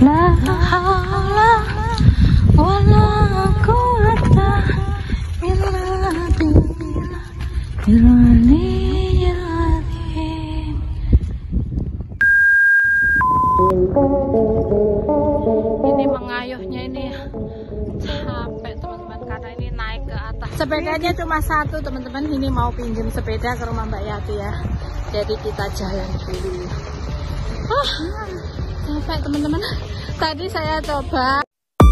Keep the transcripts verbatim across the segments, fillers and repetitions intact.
La haula wala quwata illa billahil azim. Ini mengayuhnya ini capek teman-teman, karena ini naik ke atas. Sepedanya cuma satu teman-teman, ini mau pinjam sepeda ke rumah Mbak Yati ya. Jadi kita jalan dulu. Ah, capek teman-teman. Tadi saya coba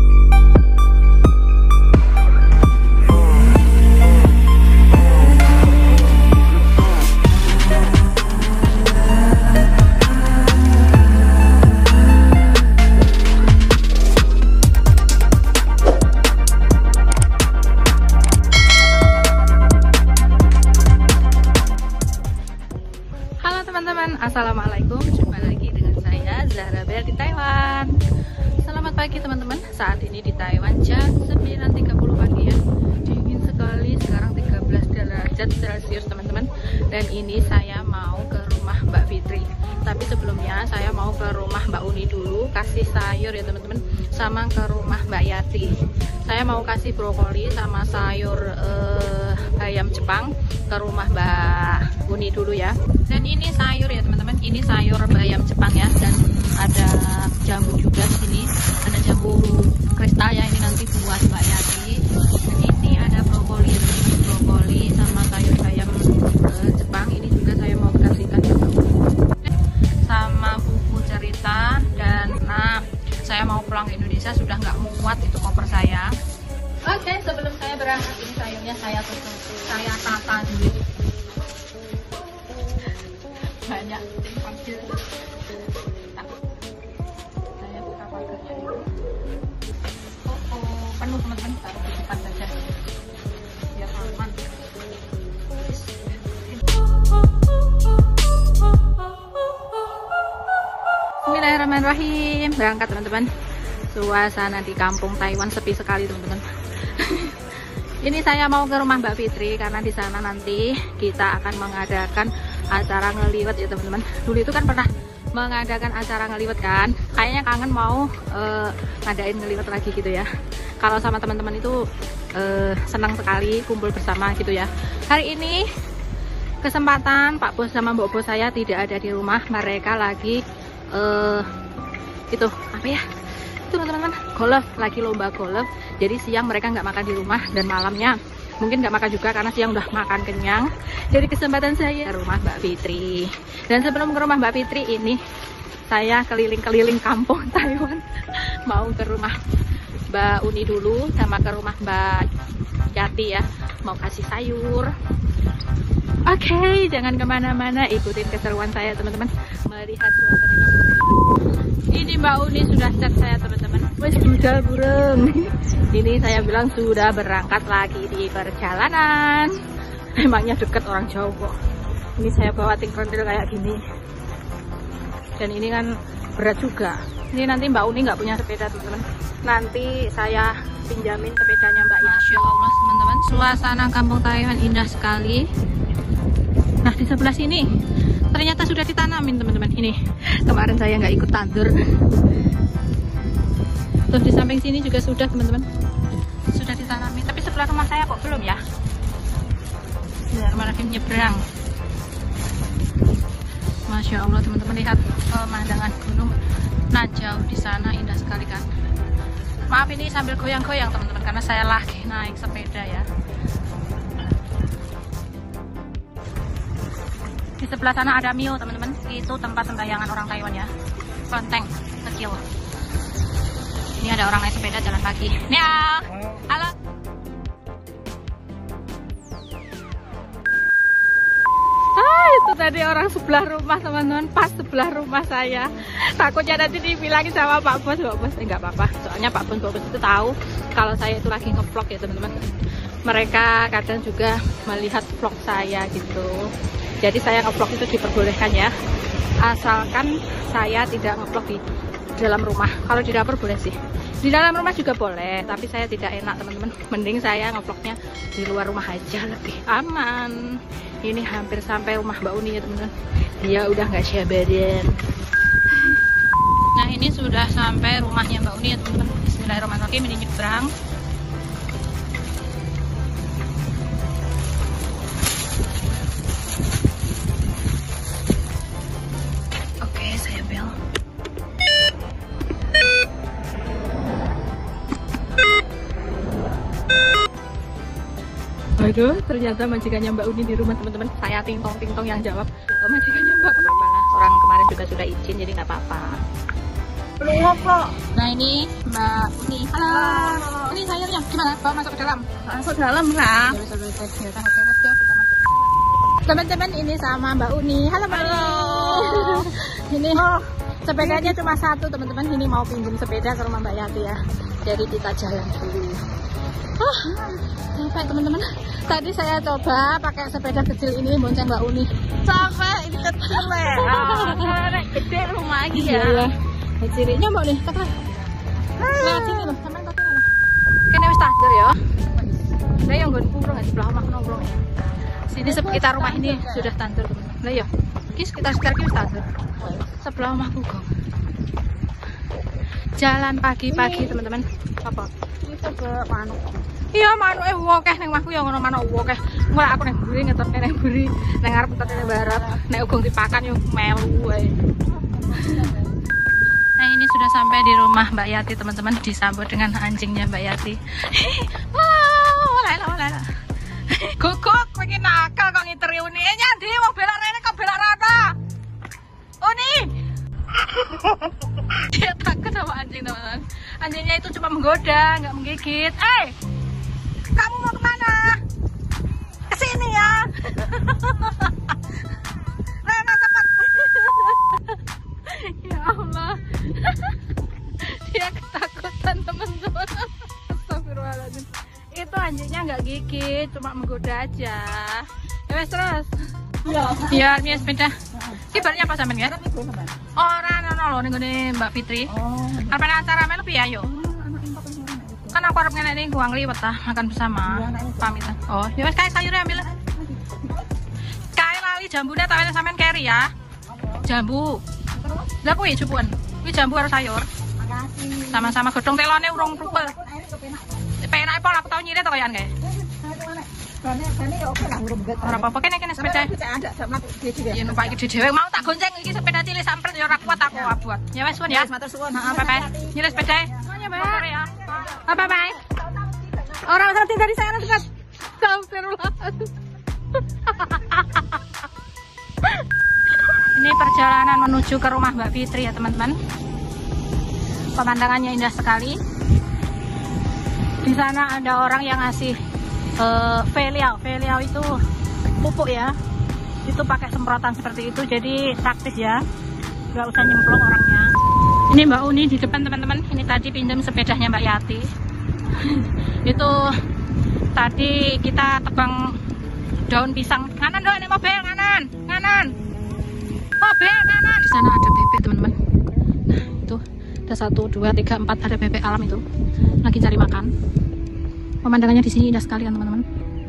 Assalamualaikum, jumpa lagi dengan saya Zahra Bel di Taiwan. Selamat pagi teman-teman. Saat ini di Taiwan jam sembilan tiga puluh pagi ya. Dingin sekali, sekarang tiga belas derajat celcius teman-teman. Dan ini saya mau ke rumah Mbak Fitri. Tapi sebelumnya saya mau ke rumah Mbak Uni dulu, kasih sayur ya teman-teman. Sama ke rumah Mbak Yati. Saya mau kasih brokoli sama sayur eh, ayam Jepang ke rumah Mbak Uni dulu ya. Dan ini sayur ya teman-teman, ini sayur bayam Jepang ya, dan ada jambu juga di sini, ada jambu kristal ya, ini nanti buat Mbak Yati. Dan ini ada brokoli, brokoli sama sayur bayam eh, Jepang, ini juga saya mau kasihkan ke Mbak Uni. Sama buku cerita, dan nah saya mau pulang ke Indonesia, sudah nggak muat itu koper saya. Oke, sebelum saya berangkat ini sayurnya saya tutup, saya tata dulu. Banyak panggil, saya buka pagarnya dulu. Oh, oh penuh teman-teman, taruh di depan saja biar aman. Bismillahirrahmanirrahim. Berangkat teman-teman. Suasana di kampung Taiwan sepi sekali teman-teman. Ini saya mau ke rumah Mbak Fitri karena di sana nanti kita akan mengadakan acara ngeliwet ya teman-teman. Dulu itu kan pernah mengadakan acara ngeliwet kan, kayaknya kangen mau uh, ngadain ngeliwet lagi gitu ya. Kalau sama teman-teman itu uh, senang sekali kumpul bersama gitu ya. Hari ini kesempatan Pak Bos sama Mbak Bos saya tidak ada di rumah, mereka lagi uh, itu apa ya, itu teman-teman, golf, lagi lomba golf. Jadi siang mereka nggak makan di rumah, dan malamnya mungkin nggak makan juga karena siang udah makan kenyang. Jadi kesempatan saya ke rumah Mbak Fitri. Dan sebelum ke rumah Mbak Fitri ini, saya keliling-keliling kampung Taiwan. Mau ke rumah Mbak Uni dulu, sama ke rumah Mbak Yati ya. Mau kasih sayur. Oke, okay, jangan kemana-mana, ikutin keseruan saya teman-teman. Melihat suasana kampung. Ini Mbak Uni sudah chat saya teman-teman. Wes budal burung. Ini saya bilang sudah berangkat lagi di perjalanan. Emangnya deket, orang jauh kok. Ini saya bawa tingkondel kayak gini. Dan ini kan berat juga. Ini nanti Mbak Uni nggak punya sepeda teman-teman. Nanti saya pinjamin sepedanya Mbak Yati. Masya Allah teman-teman, suasana kampung Taiwan indah sekali. Nah di sebelah sini ternyata sudah ditanamin teman-teman. Ini kemarin saya nggak ikut tandur. Terus di samping sini juga sudah teman-teman, sudah ditanami. Tapi sebelah rumah saya kok belum ya. Bismillahirrahmanirrahim, nyebrang. Masya Allah teman-teman, lihat pemandangan gunung Najau di sana, indah sekali kan. Maaf ini sambil goyang-goyang teman-teman, karena saya lagi naik sepeda ya. Di sebelah sana ada Mio teman-teman, itu tempat sembayangan orang Taiwan ya. Kelenteng kecil. Ini ada orang naik sepeda jalan kaki. Nia, halo. Ah, itu tadi orang sebelah rumah teman-teman, pas sebelah rumah saya. Takutnya nanti dibilangin sama Pak Bos, Pak Bos, eh, nggak apa-apa. Soalnya Pak Bos, Pak Bos itu tahu kalau saya itu lagi nge-vlog ya teman-teman. Mereka kadang juga melihat vlog saya gitu. Jadi saya nge-vlog itu diperbolehkan ya. Asalkan saya tidak nge-vlog di dalam rumah. Kalau di dapur boleh sih. Di dalam rumah juga boleh, tapi saya tidak enak teman-teman. Mending saya ngevlognya di luar rumah aja, lebih aman. Ini hampir sampai rumah Mbak Uni ya teman-teman. Dia udah nggak sabaran. Nah ini sudah sampai rumahnya Mbak Uni ya teman-teman. Bismillahirrahmanirrahim, ini nyebrang. Oke, saya bel. Aduh, ternyata majikannya Mbak Uni di rumah teman-teman. Saya ting-tong-ting-tong yang jawab. Oh, majikannya Mbak, apa-apa lah. Orang kemarin juga sudah izin, jadi nggak apa-apa. Belum kok. Nah ini Mbak Uni. Halo. Halo. Ini sayurnya gimana? Bawa masuk ke dalam? Masuk dalam lah. Teman-teman, ini sama Mbak Uni. Halo Mbak Uni. Ini oh, sepedanya cuma satu teman-teman. Ini mau pinjam sepeda ke rumah Mbak Yati ya. Jadi kita jalan dulu. Oh, capek teman-teman. Tadi saya coba pakai sepeda kecil ini bonceng Mbak Uni. Capek, ini kecil ya. Karena gede rumah lagi ya. Iya. Cirinya Mbak Uni, kata. Lihat sini loh, sampai kata loh. Kene wis standar ya. Lah yang nggon purung di sebelah omah nongkrong. Sini sekitar rumah ini sudah standar teman-teman. Lah ya, iki sekitar-sekitar iki standar. Sebelah omahku kok. Jalan pagi-pagi teman-teman. Apa? Itu ke manuk. Iya, manuk eh akeh ning omahku ya ngono manuk akeh. Engko aku ning mburi ngetotne ning mburi, ning ngarep ngetotne barat. Nek ugong dipakan yo melu wae. Nah ini sudah sampai di rumah Mbak Yati teman-teman, disambut dengan anjingnya Mbak Yati. Wow, lala lala. Guguk, pengen nakal kok ngiteri Uni. Eh nyandi, mau belak rene kok belak rata. Uni. Dia takut sama anjing teman-teman. Anjingnya itu cuma menggoda, nggak menggigit. Eh, kamu mau kemana? Kesini ya. Rena cepat. Ya Allah. Dia ketakutan teman-teman. Astagfirullahaladzim. Itu anjingnya nggak gigit, cuma menggoda aja. Ya wes terus. Iya. Iya, ini sepeda. Kibarnya apa sampean ya? Orang ono lho ning ngene Mbak Fitri. Oh. Arep acara melu piye ayo? Kan aku arep ngene iki guang liwet ta, makan bersama. Pamitan. Oh, ya wes kae sayure ambil. Kae lali jambune tak wene sampean keri ya. Jambu. Lah kuwi jupuan. Kuwi jambu karo sayur. Makasih. Sama-sama godhong telone urung prupel. Penak apa aku tau nyirit to koyan kae. Ora apa-apa kene kene sepeda. Ya numpak iki dhewe mau tak gonceng iki sepeda cilik sampret ya ora kuat aku buat. Ya wes suwun ya. Matur suwun. Heeh, bye-bye. Nyiris sepeda. Ya, Mbak. Ya. Bye-bye. Ora usah dari saya dekat. Astagfirullah. Ini perjalanan menuju ke rumah Mbak Fitri ya teman-teman. Pemandangannya indah sekali. Di sana ada orang yang ngasih uh, Veliau, Veliau itu pupuk ya. Itu pakai semprotan seperti itu, jadi praktis ya. Nggak usah nyemplung orangnya. Ini Mbak Uni di depan teman-teman. Ini tadi pinjam sepedanya Mbak Yati. Itu tadi kita tebang daun pisang. Kanan dong, ini mobil kanan, kanan. Mobil kanan. Di sana ada bebek teman-teman. Nah itu ada satu, dua, tiga, empat ada bebek alam itu. Lagi cari makan. Pemandangannya di sini indah sekali kan teman-teman.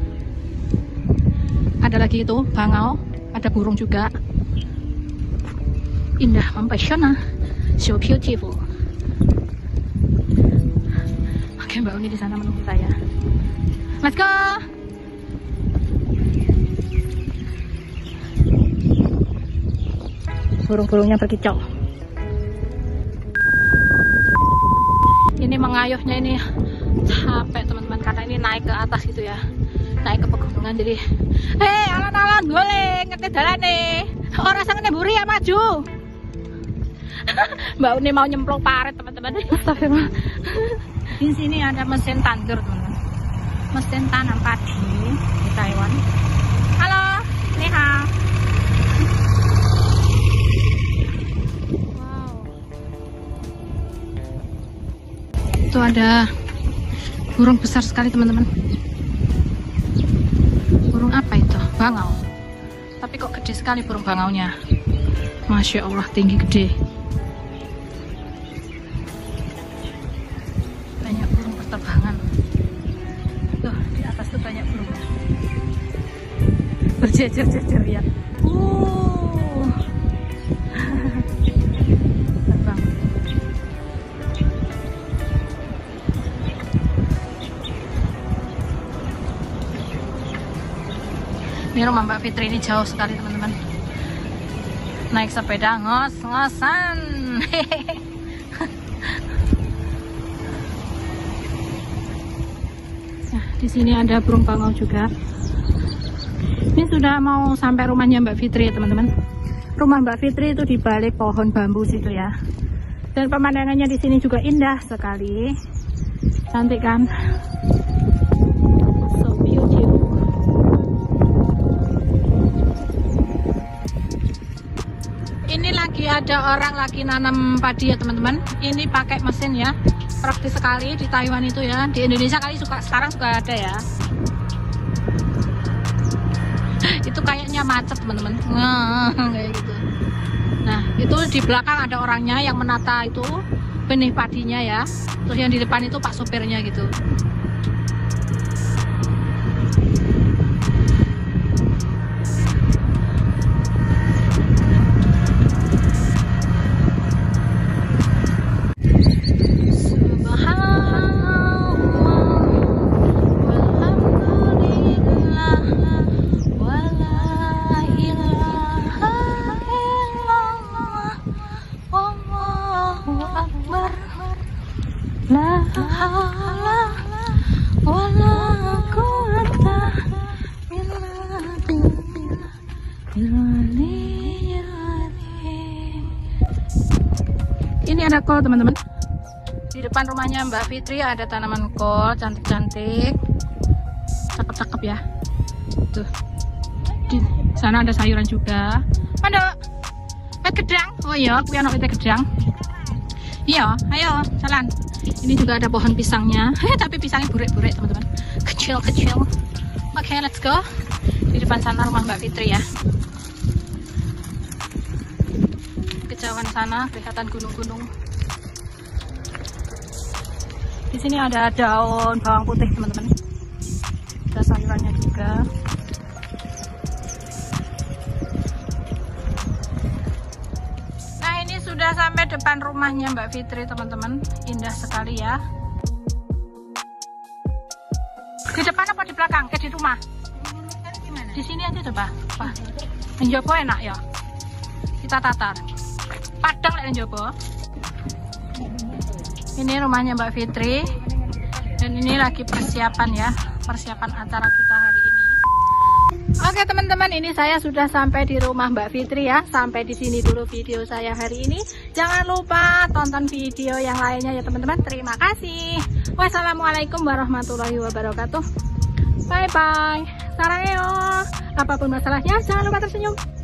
Ada lagi itu bangau, ada burung juga. Indah, mempesona, so beautiful. Oke, Mbak Uni di sana menunggu saya. Let's go. Burung-burungnya berkicau. Ini mengayuhnya ini capek teman-teman karena ini naik ke atas gitu ya, naik ke pegunungan. Jadi hei alon-alon goleng ngerti dalan nih orang sangat neburi ya maju. Mbak Uni mau nyemplung paret teman-teman. Di sini ada mesin tandur teman-teman, mesin tanam padi di Taiwan. Halo, ni hao. Wow, itu ada burung besar sekali teman-teman. Burung apa itu? Bangau. Tapi kok gede sekali burung bangaunya. Masya Allah, tinggi gede. Banyak burung berterbangan. Tuh, di atas tuh banyak burung. Berjejer-jejer ya. Uh. Terbang. Ini rumah Mbak Fitri ini jauh sekali teman-teman. Naik sepeda ngos-ngosan. Nah, di sini ada burung bangau juga. Ini sudah mau sampai rumahnya Mbak Fitri ya teman-teman. Rumah Mbak Fitri itu di balik pohon bambu situ ya. Dan pemandangannya di sini juga indah sekali. Cantik kan? So beautiful. Ini lagi ada orang lagi nanam padi ya teman-teman. Ini pakai mesin ya. Praktis sekali di Taiwan itu ya. Di Indonesia kali suka sekarang suka ada ya. Itu kayaknya macet teman-teman. Nah, kayak gitu. Nah, itu di belakang ada orangnya yang menata itu benih padinya ya. Terus yang di depan itu pak sopirnya gitu. Ini ada kol teman-teman. Di depan rumahnya Mbak Fitri ada tanaman kol cantik-cantik, cakep-cakep ya. Tuh, di sana ada sayuran juga. Ada pet gedang. Oh iya, aku yang pet gedang. Iya, ayo jalan. Ini juga ada pohon pisangnya. Heh, tapi pisangnya burek-burek teman-teman. Kecil-kecil. Oke, okay, let's go. Di depan sana rumah Mbak Fitri ya. Kejauhan sana kelihatan gunung-gunung. Di sini ada daun bawang putih teman-teman. Ada sayurannya juga. Nah, ini sudah sampai depan rumahnya Mbak Fitri teman-teman. Indah sekali ya. Di depan apa di belakang? Eh, di rumah. Di sini aja coba. Wah, menjopo enak ya. Kita tatar. Padang lek menjopo. Ini rumahnya Mbak Fitri. Dan ini lagi persiapan ya. Persiapan acara kita hari ini. Oke teman-teman, ini saya sudah sampai di rumah Mbak Fitri ya. Sampai di sini dulu video saya hari ini. Jangan lupa tonton video yang lainnya ya teman-teman. Terima kasih. Wassalamualaikum warahmatullahi wabarakatuh. Bye bye. Sarangeo. Apapun masalahnya jangan lupa tersenyum.